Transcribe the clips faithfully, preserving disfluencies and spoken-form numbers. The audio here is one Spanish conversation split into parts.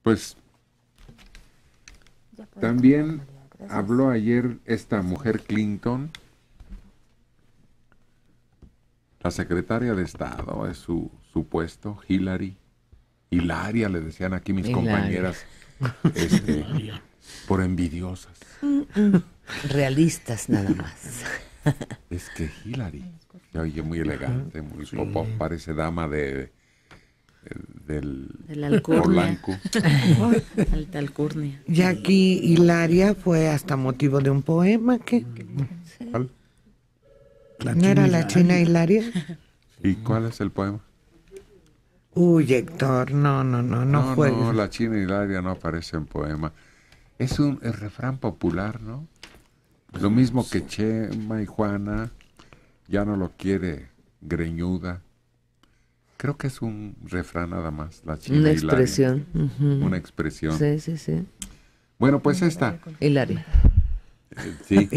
Pues también habló ayer esta mujer Clinton, la secretaria de Estado, es su, su puesto, Hillary. Hilaria, le decían aquí mis Hilaria. compañeras, este, por envidiosas. Realistas nada más. Es que Hillary, se oye muy elegante, muy sí. popó, parece dama de, de del de la alcurnia. Polanco. Alta alcurnia. Y aquí Hilaria fue hasta motivo de un poema que... ¿Cuál? ¿No era la China Hilaria? ¿Y cuál es el poema? Uy, Héctor, no, no, no, no, no juegues. No, la China Hilaria no aparece en poema. Es un el refrán popular, ¿no? Lo mismo que Chema y Juana, ya no lo quiere greñuda. Creo que es un refrán nada más, la China Una Hilaria. expresión. Uh-huh. Una expresión. Sí, sí, sí. Bueno, pues esta. Hilaria. Eh, sí.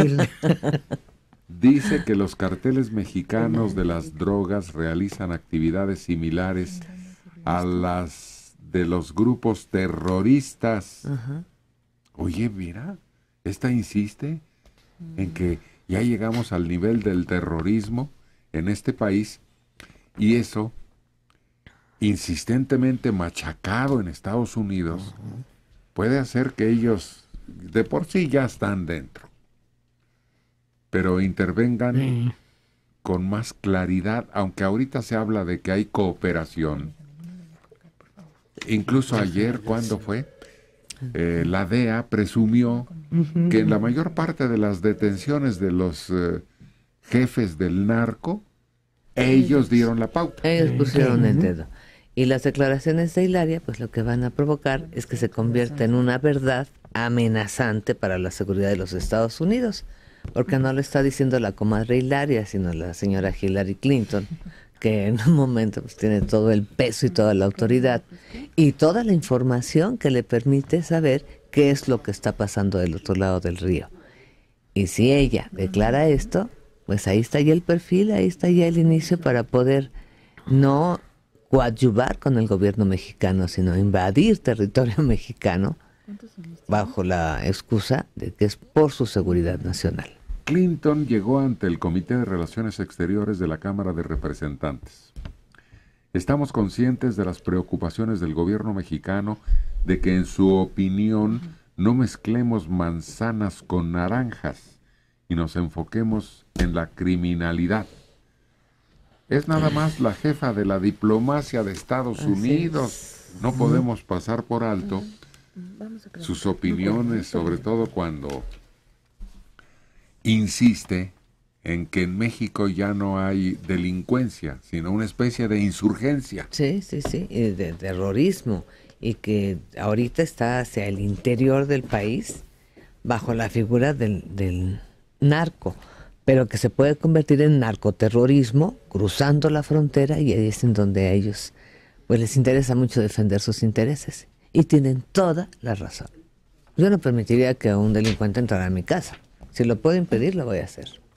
Dice que los carteles mexicanos de las drogas realizan actividades similares a las de los grupos terroristas. Uh-huh. Oye, mira, esta insiste en que ya llegamos al nivel del terrorismo en este país y eso, insistentemente machacado en Estados Unidos, uh-huh. puede hacer que ellos de por sí ya están dentro, pero intervengan uh-huh. con más claridad, aunque ahorita se habla de que hay cooperación. Incluso ayer, ¿cuándo fue? Eh, la D E A presumió uh-huh. que en la mayor parte de las detenciones de los uh, jefes del narco, ellos dieron la pauta. Ellos pusieron uh-huh. el dedo. Y las declaraciones de Hilaria, pues lo que van a provocar es que se convierta en una verdad amenazante para la seguridad de los Estados Unidos, porque no lo está diciendo la comadre Hilaria, sino la señora Hillary Clinton, que en un momento pues tiene todo el peso y toda la autoridad y toda la información que le permite saber qué es lo que está pasando del otro lado del río. Y si ella declara esto, pues ahí está ya el perfil, ahí está ya el inicio para poder no coadyuvar con el gobierno mexicano, sino invadir territorio mexicano bajo la excusa de que es por su seguridad nacional. Clinton llegó ante el Comité de Relaciones Exteriores de la Cámara de Representantes. Estamos conscientes de las preocupaciones del gobierno mexicano de que en su opinión no mezclemos manzanas con naranjas y nos enfoquemos en la criminalidad. Es nada más la jefa de la diplomacia de Estados Unidos. No podemos pasar por alto sus opiniones, sobre todo cuando insiste en que en México ya no hay delincuencia, sino una especie de insurgencia. Sí, sí, sí, y de terrorismo, y que ahorita está hacia el interior del país bajo la figura del, del narco, pero que se puede convertir en narcoterrorismo cruzando la frontera, y ahí es en donde a ellos pues les interesa mucho defender sus intereses, y tienen toda la razón. Yo no permitiría que un delincuente entrara a mi casa. Si lo puedo impedir, lo voy a hacer.